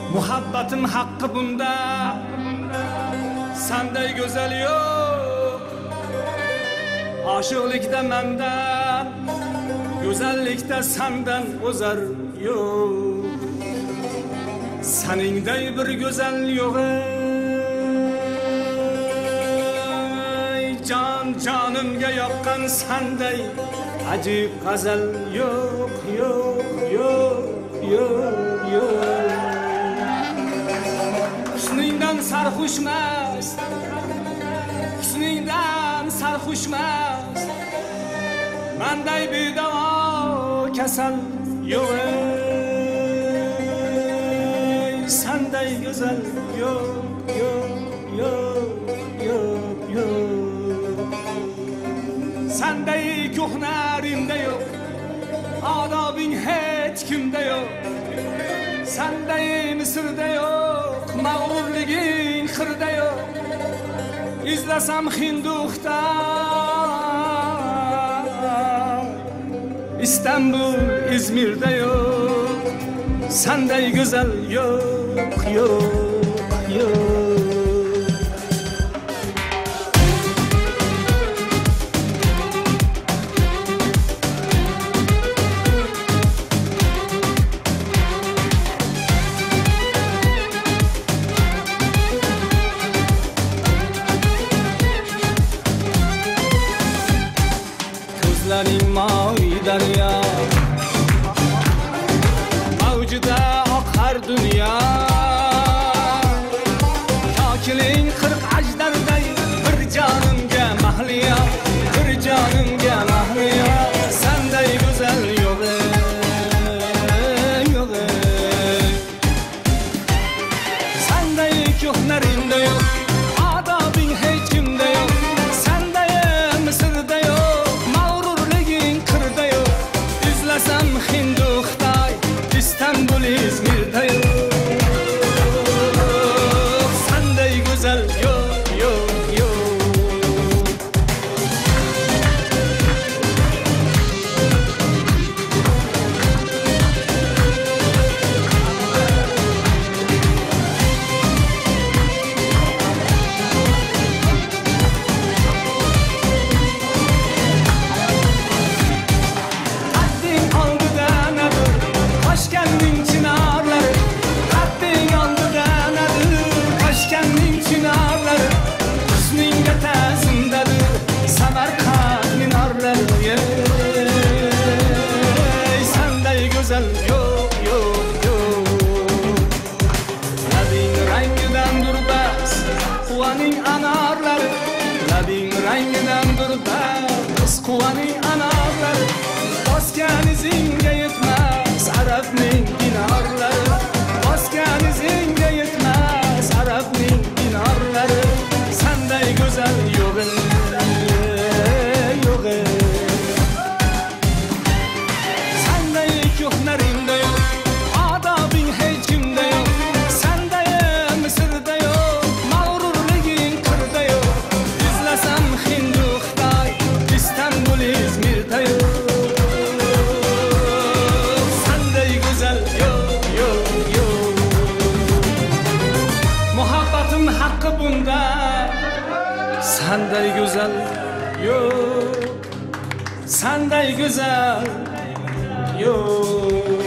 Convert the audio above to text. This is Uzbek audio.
Muhabbatim haqqi bunda, senday güzel yok. Aşıqlikda mendan, güzellikda senden o'zar yok. Seningday bir güzel yok. Can canımga yoqqan senday acib g'azal yok, yok, yok, yok, yok. Husningdan sarxushmas, husningdan sarxushmas, menday bedavo kasal yo'q. Senday go'zal yo'q, yo'q, yo'q, yo'q, yo'q. Senday ko'hnarimda yo'q, odobing hech kimda yo'q. Senday Misrda yo'q, mag'rurliging xirda yo'q. İzlasam Hinduxda, İstanbul, İzmir'de yok. Senday güzel yok, yok, yok. Gözlerin mavi derya, mavcuda akar dünya. Kakilin 40 ajdarday, bir canımga mahliya, bir canımga mahliya. Senday güzel yok, yok. Senday ko'hnarimda yo'q, odobing hech kimda yo'q. Senday Misrda yo'q, Hinduxday, İstanbul, İzmir'de yok. Senday güzel yok, yok, yok. Yok, yok, yok. Labing rangidan durbas, quvaning anorlari. Labing rangidan durbas, quvaning anorlari. Bosgan izingga yetmas arabning dinorlari. Bosgan izingga yetmas arabning dinorlari. Senday go'zal yo'q, yo'q. Ko'hnarimda yo'q, odobing hech kimda yo'q. Senday Misrda yo'q, mag'rurliging qirda yo'q. İzlasam Hinduxday, İstanbul, İzmir'da yo'q. Senday go'zal yo'q, yo'q, yo'q. Muhabbatim haqqi bunda, senday go'zal yo'q. Senday go'zal yok.